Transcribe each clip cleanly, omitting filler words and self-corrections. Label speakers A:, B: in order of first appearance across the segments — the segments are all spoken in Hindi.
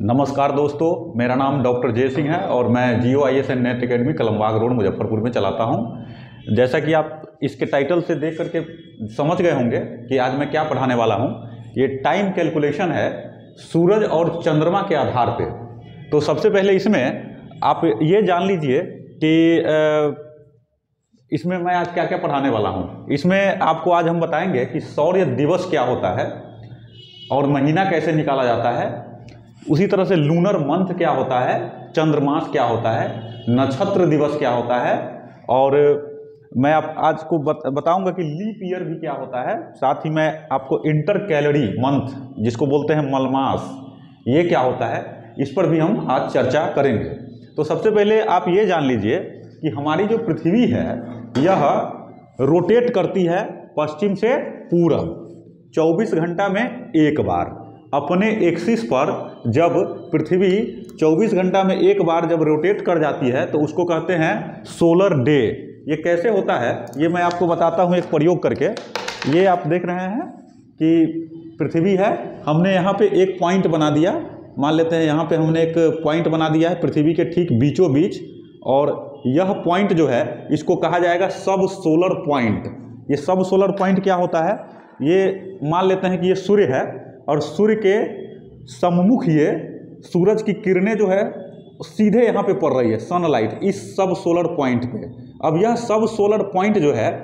A: नमस्कार दोस्तों, मेरा नाम डॉक्टर जय सिंह है और मैं जियो IAS net academy Kalambagh road Muzaffarpur में चलाता हूं। जैसा कि आप इसके टाइटल से देख करके समझ गए होंगे कि आज मैं क्या पढ़ाने वाला हूं। ये टाइम कैलकुलेशन है सूरज और चंद्रमा के आधार पे। तो सबसे पहले इसमें आप ये जान लीजिए कि इसमें मैं आज क्या क्या पढ़ाने वाला हूँ। इसमें आपको आज हम बताएंगे कि सौर्य दिवस क्या होता है और महीना कैसे निकाला जाता है। उसी तरह से लूनर मंथ क्या होता है, चंद्रमास क्या होता है, नक्षत्र दिवस क्या होता है, और मैं आज को बताऊंगा कि लीप ईयर भी क्या होता है। साथ ही मैं आपको इंटर कैलेंडरी मंथ जिसको बोलते हैं मलमास, ये क्या होता है, इस पर भी हम आज चर्चा करेंगे। तो सबसे पहले आप ये जान लीजिए कि हमारी जो पृथ्वी है यह रोटेट करती है पश्चिम से पूरब 24 घंटा में एक बार। अपने एक्सिस पर जब पृथ्वी 24 घंटा में एक बार जब रोटेट कर जाती है तो उसको कहते हैं सोलर डे। ये कैसे होता है ये मैं आपको बताता हूँ एक प्रयोग करके। ये आप देख रहे हैं कि पृथ्वी है, हमने यहाँ पे एक पॉइंट बना दिया। मान लेते हैं यहाँ पे हमने एक पॉइंट बना दिया है पृथ्वी के ठीक बीचों बीच, और यह पॉइंट जो है इसको कहा जाएगा सब सोलर पॉइंट। ये सब सोलर पॉइंट क्या होता है, ये मान लेते हैं कि ये सूर्य है और सूर्य के सम्मुख ये सूरज की किरणें जो है सीधे यहाँ पे पड़ रही है, सनलाइट इस सब सोलर पॉइंट पे। अब यह सब सोलर पॉइंट जो है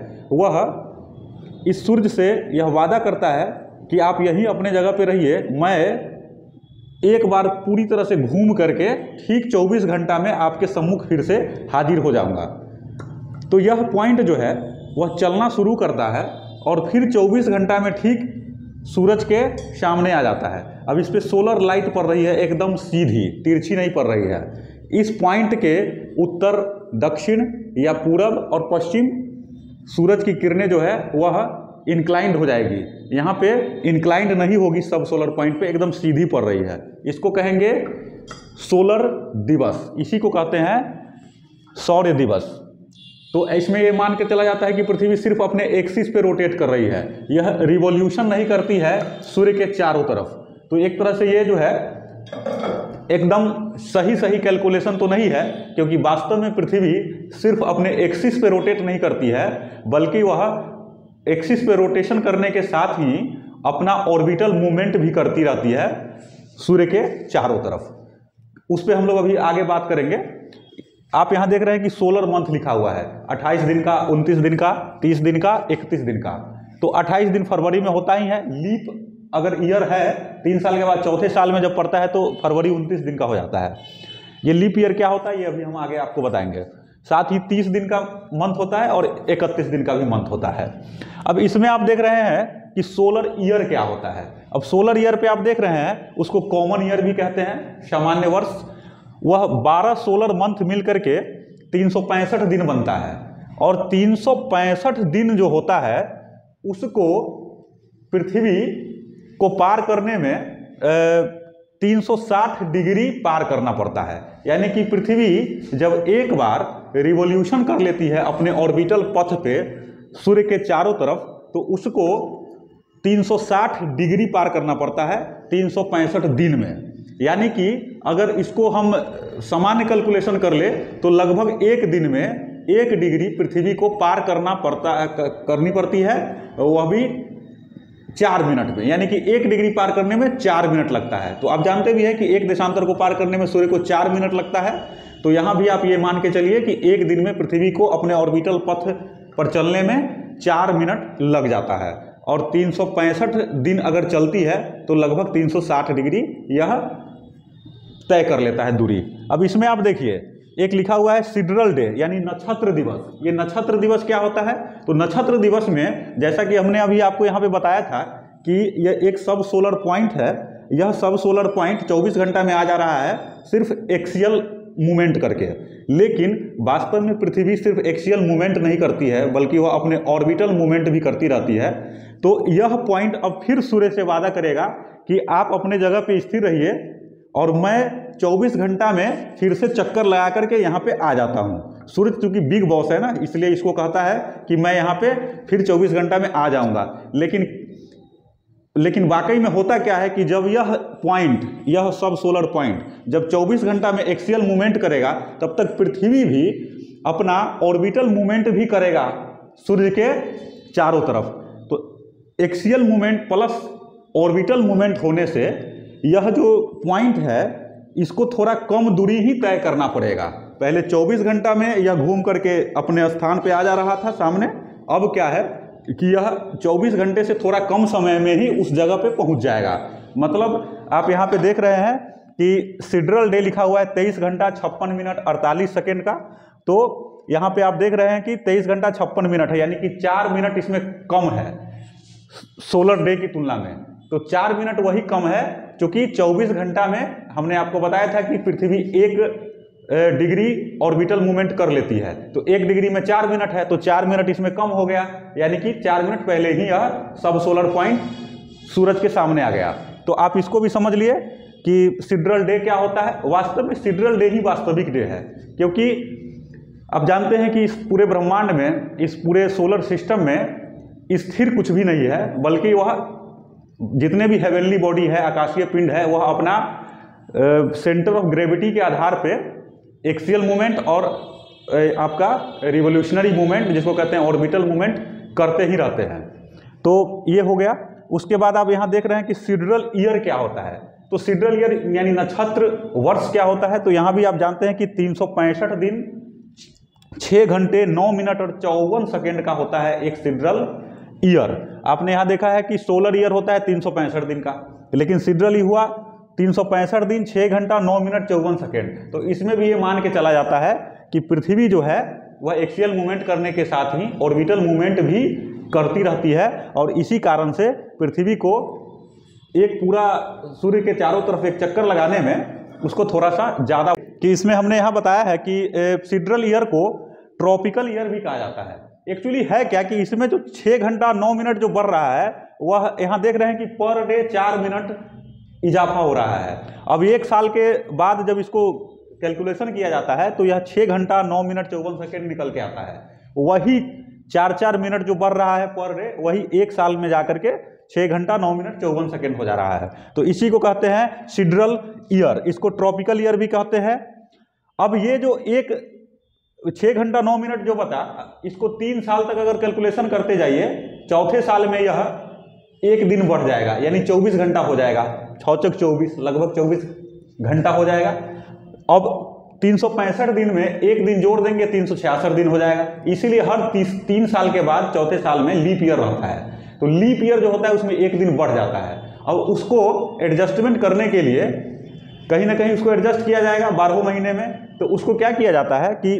A: वह इस सूर्य से यह वादा करता है कि आप यहीं अपने जगह पे रहिए, मैं एक बार पूरी तरह से घूम करके ठीक 24 घंटा में आपके सम्मुख फिर से हाजिर हो जाऊंगा। तो यह पॉइंट जो है वह चलना शुरू करता है और फिर 24 घंटा में ठीक सूरज के सामने आ जाता है। अब इस पे सोलर लाइट पड़ रही है, एकदम सीधी तिरछी नहीं पड़ रही है। इस पॉइंट के उत्तर, दक्षिण या पूरब और पश्चिम सूरज की किरणें जो है वह इंक्लाइंड हो जाएगी। यहाँ पे इंक्लाइंड नहीं होगी, सब सोलर पॉइंट पे एकदम सीधी पड़ रही है। इसको कहेंगे सोलर दिवस, इसी को कहते हैं सौर्य दिवस। तो इसमें ये मान के चला जाता है कि पृथ्वी सिर्फ अपने एक्सिस पे रोटेट कर रही है, यह रिवॉल्यूशन नहीं करती है सूर्य के चारों तरफ। तो एक तरह से ये जो है एकदम सही कैलकुलेशन तो नहीं है, क्योंकि वास्तव में पृथ्वी सिर्फ अपने एक्सिस पे रोटेट नहीं करती है, बल्कि वह एक्सिस पे रोटेशन करने के साथ ही अपना ऑर्बिटल मूवमेंट भी करती रहती है सूर्य के चारों तरफ। उस पर हम लोग अभी आगे बात करेंगे। आप यहाँ देख रहे हैं कि सोलर मंथ लिखा हुआ है, 28 दिन का, 29 दिन का, 30 दिन का, 31 दिन का। तो 28 दिन फरवरी में होता ही है। लीप अगर ईयर है 3 साल के बाद चौथे साल में जब पड़ता है तो फरवरी 29 दिन का हो जाता है। ये लीप ईयर क्या होता है ये अभी हम आगे आपको बताएंगे। साथ ही 30 दिन का मंथ होता है और 31 दिन का भी मंथ होता है। अब इसमें आप देख रहे हैं कि सोलर ईयर क्या होता है। अब सोलर ईयर पे आप देख रहे हैं उसको कॉमन ईयर भी कहते हैं, सामान्य वर्ष। वह 12 सोलर मंथ मिल करके 365 दिन बनता है, और 365 दिन जो होता है उसको पृथ्वी को पार करने में 360 डिग्री पार करना पड़ता है। यानी कि पृथ्वी जब एक बार रिवॉल्यूशन कर लेती है अपने ऑर्बिटल पथ पे सूर्य के चारों तरफ, तो उसको 360 डिग्री पार करना पड़ता है 365 दिन में। यानी कि अगर इसको हम सामान्य कैलकुलेशन कर ले तो लगभग एक दिन में 1 डिग्री पृथ्वी को पार करनी पड़ती है, वह भी 4 मिनट में। यानी कि 1 डिग्री पार करने में 4 मिनट लगता है। तो आप जानते भी हैं कि एक देशांतर को पार करने में सूर्य को 4 मिनट लगता है। तो यहाँ भी आप ये मान के चलिए कि एक दिन में पृथ्वी को अपने ऑर्बिटल पथ पर चलने में 4 मिनट लग जाता है, और 365 दिन अगर चलती है तो लगभग 360 डिग्री यह तय कर लेता है दूरी। अब इसमें आप देखिए एक लिखा हुआ है सिडरल डे, यानी नक्षत्र दिवस। ये नक्षत्र दिवस क्या होता है, तो नक्षत्र दिवस में जैसा कि हमने अभी आपको यहाँ पे बताया था कि यह एक सब सोलर पॉइंट है। यह सब सोलर पॉइंट 24 घंटा में आ जा रहा है सिर्फ एक्सियल मूवमेंट करके, लेकिन वास्तव में पृथ्वी सिर्फ एक्सियल मूवमेंट नहीं करती है बल्कि वह अपने ऑर्बिटल मूवमेंट भी करती रहती है। तो यह पॉइंट अब फिर सूर्य से वादा करेगा कि आप अपने जगह पे स्थिर रहिए और मैं 24 घंटा में फिर से चक्कर लगा करके यहाँ पे आ जाता हूँ। सूर्य चूंकि बिग बॉस है ना, इसलिए इसको कहता है कि मैं यहाँ पे फिर 24 घंटा में आ जाऊँगा। लेकिन वाकई में होता क्या है कि जब यह सब सोलर पॉइंट जब 24 घंटा में एक्सियल मूवमेंट करेगा, तब तक पृथ्वी भी अपना ऑर्बिटल मूवमेंट भी करेगा सूर्य के चारों तरफ। तो axial movement plus orbital movement होने से यह जो पॉइंट है इसको थोड़ा कम दूरी ही तय करना पड़ेगा। पहले 24 घंटा में यह घूम करके अपने स्थान पे आ जा रहा था सामने, अब क्या है कि यह 24 घंटे से थोड़ा कम समय में ही उस जगह पे पहुंच जाएगा। मतलब आप यहाँ पे देख रहे हैं कि सिड्रल डे लिखा हुआ है 23 घंटा 56 मिनट 48 सेकेंड का, तो यहाँ पे आप देख रहे हैं कि 23 घंटा 56 मिनट है, यानी कि 4 मिनट इसमें कम है सोलर डे की तुलना में। तो 4 मिनट वही कम है क्योंकि 24 घंटा में हमने आपको बताया था कि पृथ्वी 1 डिग्री ऑर्बिटल मूवमेंट कर लेती है, तो 1 डिग्री में 4 मिनट है, तो 4 मिनट इसमें कम हो गया, यानी कि 4 मिनट पहले ही यह सब सोलर पॉइंट सूरज के सामने आ गया। तो आप इसको भी समझ लिए कि सिड्रल डे क्या होता है। वास्तव में सिड्रल डे ही वास्तविक डे है, क्योंकि आप जानते हैं कि इस पूरे ब्रह्मांड में, इस पूरे सोलर सिस्टम में स्थिर कुछ भी नहीं है, बल्कि वह जितने भी हेवनली बॉडी है, आकाशीय पिंड है, वह अपना सेंटर ऑफ ग्रेविटी के आधार पे एक्सियल मूवमेंट और आपका रिवोल्यूशनरी मूवमेंट जिसको कहते हैं ऑर्बिटल मूवमेंट करते ही रहते हैं। तो ये हो गया। उसके बाद आप यहाँ देख रहे हैं कि सिड्रल ईयर क्या होता है। तो सिड्रल ईयर यानी नक्षत्र वर्ष क्या होता है। तो यहाँ भी आप जानते हैं कि 365 दिन 6 घंटे 9 मिनट और 54 सेकेंड का होता है एक सिड्रल ईयर। आपने यहाँ देखा है कि सोलर ईयर होता है 365 दिन का, लेकिन सिड्रल ही हुआ 365 दिन 6 घंटा 9 मिनट 54 सेकेंड। तो इसमें भी ये मान के चला जाता है कि पृथ्वी जो है वह एक्सियल मूवमेंट करने के साथ ही ऑर्बिटल मूवमेंट भी करती रहती है, और इसी कारण से पृथ्वी को एक पूरा सूर्य के चारों तरफ एक चक्कर लगाने में उसको थोड़ा सा ज़्यादा, कि इसमें हमने यहाँ बताया है कि सिड्रल ईयर को ट्रॉपिकल ईयर भी कहा जाता है। एक्चुअली है क्या कि इसमें जो 6 घंटा 9 मिनट जो बढ़ रहा है, वह यहाँ देख रहे हैं कि पर डे 4 मिनट इजाफा हो रहा है। अब 1 साल के बाद जब इसको कैलकुलेशन किया जाता है तो यह 6 घंटा 9 मिनट 54 सेकेंड निकल के आता है। वही 4-4 मिनट जो बढ़ रहा है पर डे, वही 1 साल में जाकर के 6 घंटा 9 मिनट 54 सेकेंड हो जा रहा है। तो इसी को कहते हैं सिड्रल ईयर, इसको ट्रॉपिकल ईयर भी कहते हैं। अब ये जो एक 6 घंटा 9 मिनट जो बता, इसको 3 साल तक अगर कैलकुलेशन करते जाइए, चौथे साल में यह 1 दिन बढ़ जाएगा, यानी 24 घंटा हो जाएगा। 6 चौक 24, लगभग 24 घंटा हो जाएगा। अब 365 दिन में 1 दिन जोड़ देंगे, 366 दिन हो जाएगा। इसीलिए हर 3 साल के बाद चौथे साल में लीप ईयर रहता है। तो लीप ईयर जो होता है उसमें 1 दिन बढ़ जाता है। अब उसको एडजस्टमेंट करने के लिए कहीं ना कहीं उसको एडजस्ट किया जाएगा 12 महीने में। तो उसको क्या किया जाता है कि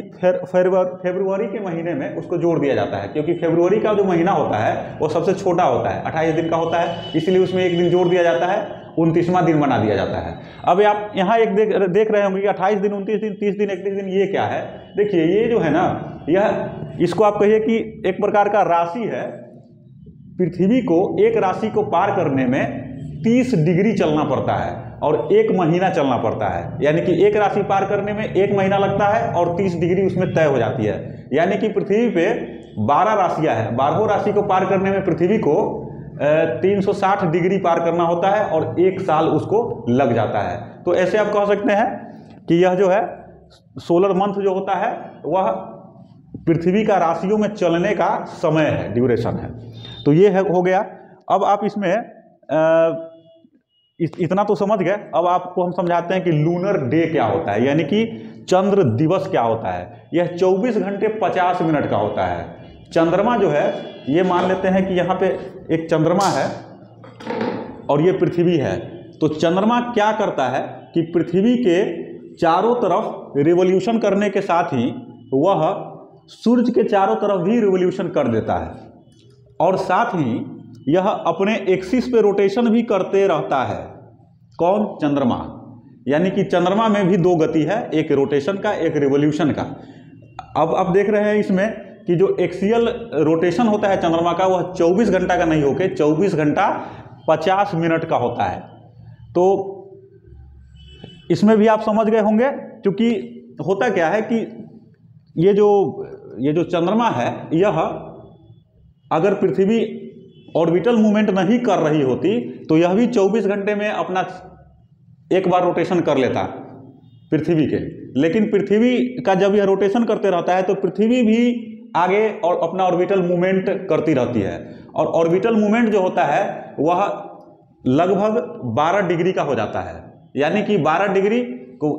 A: फरवरी के महीने में उसको जोड़ दिया जाता है, क्योंकि फरवरी का जो महीना होता है वो सबसे छोटा होता है, 28 दिन का होता है, इसलिए उसमें 1 दिन जोड़ दिया जाता है, 29वां दिन बना दिया जाता है। अब आप यहाँ एक देख रहे होंगे कि 28 दिन 29 दिन 30 दिन 31 दिन, ये क्या है। देखिए ये जो है ना, यह इसको आप कहिए कि एक प्रकार का राशि है। पृथ्वी को एक राशि को पार करने में 30 डिग्री चलना पड़ता है और 1 महीना चलना पड़ता है, यानी कि एक राशि पार करने में 1 महीना लगता है और 30 डिग्री उसमें तय हो जाती है। यानी कि पृथ्वी पे 12 राशियां हैं, 12 राशि को पार करने में पृथ्वी को 360 डिग्री पार करना होता है और 1 साल उसको लग जाता है। तो ऐसे आप कह सकते हैं कि यह जो है सोलर मंथ जो होता है वह पृथ्वी का राशियों में चलने का समय है, ड्यूरेशन है। तो ये है हो गया। अब आप इसमें इतना तो समझ गए। अब आपको हम समझाते हैं कि लूनर डे क्या होता है, यानी कि चंद्र दिवस क्या होता है। यह 24 घंटे 50 मिनट का होता है। चंद्रमा जो है, ये मान लेते हैं कि यहाँ पे एक चंद्रमा है और ये पृथ्वी है। तो चंद्रमा क्या करता है कि पृथ्वी के चारों तरफ रिवॉल्यूशन करने के साथ ही वह सूर्य के चारों तरफ भी रिवॉल्यूशन कर देता है, और साथ ही यह अपने एक्सिस पे रोटेशन भी करते रहता है। कौन? चंद्रमा। यानी कि चंद्रमा में भी 2 गति है, एक रोटेशन का, एक रिवॉल्यूशन का। अब आप देख रहे हैं इसमें कि जो एक्सियल रोटेशन होता है चंद्रमा का, वह 24 घंटा का नहीं होकर 24 घंटा 50 मिनट का होता है। तो इसमें भी आप समझ गए होंगे, क्योंकि होता क्या है कि ये जो चंद्रमा है, यह अगर पृथ्वी ऑर्बिटल मूवमेंट नहीं कर रही होती तो यह भी 24 घंटे में अपना एक बार रोटेशन कर लेता पृथ्वी के। लेकिन पृथ्वी का जब यह रोटेशन करते रहता है तो पृथ्वी भी आगे और अपना ऑर्बिटल मूवमेंट करती रहती है, और ऑर्बिटल मूवमेंट जो होता है वह लगभग 12 डिग्री का हो जाता है। यानी कि 12 डिग्री को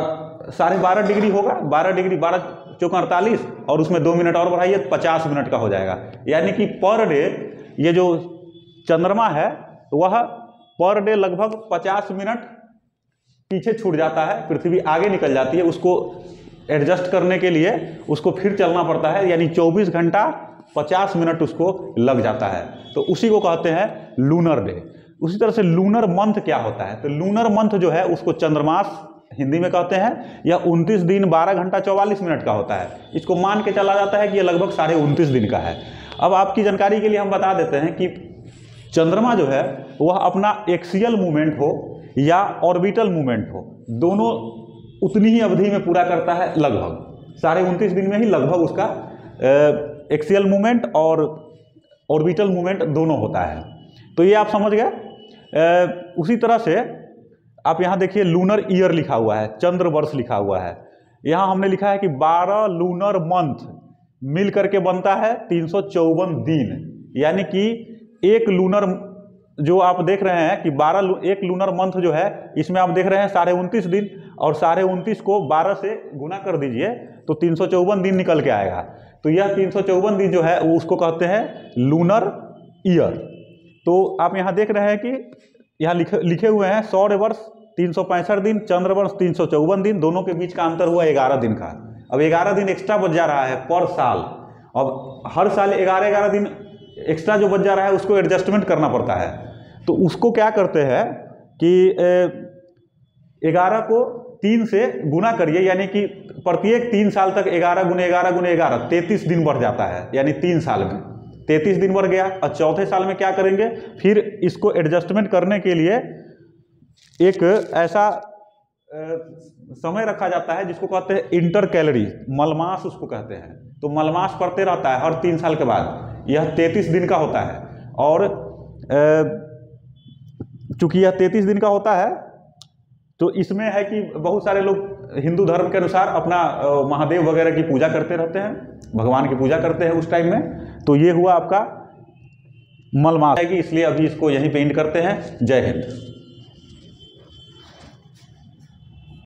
A: 12.5 डिग्री होगा, 12 डिग्री 12 चौका 48, और उसमें 2 मिनट और बढ़ाइए 50 मिनट का हो जाएगा। यानी कि पर डे ये जो चंद्रमा है वह पर डे लगभग 50 मिनट पीछे छूट जाता है, पृथ्वी आगे निकल जाती है। उसको एडजस्ट करने के लिए उसको फिर चलना पड़ता है, यानी 24 घंटा 50 मिनट उसको लग जाता है। तो उसी को कहते हैं लूनर डे। उसी तरह से लूनर मंथ क्या होता है, तो लूनर मंथ जो है उसको चंद्रमास हिंदी में कहते हैं। यह 29 दिन 12 घंटा 44 मिनट का होता है। इसको मान के चला जाता है कि यह लगभग 29.5 दिन का है। अब आपकी जानकारी के लिए हम बता देते हैं कि चंद्रमा जो है वह अपना एक्सियल मूवमेंट हो या ऑर्बिटल मूवमेंट हो, दोनों उतनी ही अवधि में पूरा करता है, लगभग 29.5 दिन में ही लगभग उसका एक्सियल मूवमेंट और ऑर्बिटल मूवमेंट दोनों होता है। तो ये आप समझ गए। उसी तरह से आप यहाँ देखिए लूनर ईयर लिखा हुआ है, चंद्र वर्ष लिखा हुआ है। यहाँ हमने लिखा है कि 12 लूनर मंथ मिल करके बनता है 354 दिन। यानी कि एक लूनर जो आप देख रहे हैं कि एक लूनर मंथ जो है इसमें आप देख रहे हैं 29.5 दिन, और 29.5 को 12 से गुना कर दीजिए तो 354 दिन निकल के आएगा। तो यह 354 दिन जो है उसको कहते हैं लूनर ईयर। तो आप यहाँ देख रहे हैं कि यहाँ लिखे हुए हैं सौर वर्ष 365 दिन, चंद्र वर्ष 354 दिन, दोनों के बीच का अंतर हुआ 11 दिन का। अब 11 दिन एक्स्ट्रा बच जा रहा है पर साल। अब हर साल 11 दिन एक्स्ट्रा जो बच जा रहा है उसको एडजस्टमेंट करना पड़ता है। तो उसको क्या करते हैं कि 11 को 3 से गुना करिए, यानी कि प्रत्येक 3 साल तक 11 गुने 11 गुने 11 33 दिन बढ़ जाता है। यानी 3 साल में 33 दिन बढ़ गया। और चौथे साल में क्या करेंगे, फिर इसको एडजस्टमेंट करने के लिए एक ऐसा समय रखा जाता है जिसको कहते हैं इंटर कैलोरी, मलमास उसको कहते हैं। तो मलमास पड़ते रहता है हर 3 साल के बाद। यह 33 दिन का होता है, और चूंकि यह 33 दिन का होता है तो इसमें है कि बहुत सारे लोग हिंदू धर्म के अनुसार अपना महादेव वगैरह की पूजा करते रहते हैं, भगवान की पूजा करते हैं उस टाइम में। तो ये हुआ आपका मलमास है कि इसलिए अभी इसको यहीं पे एंड करते हैं। जय हिंद।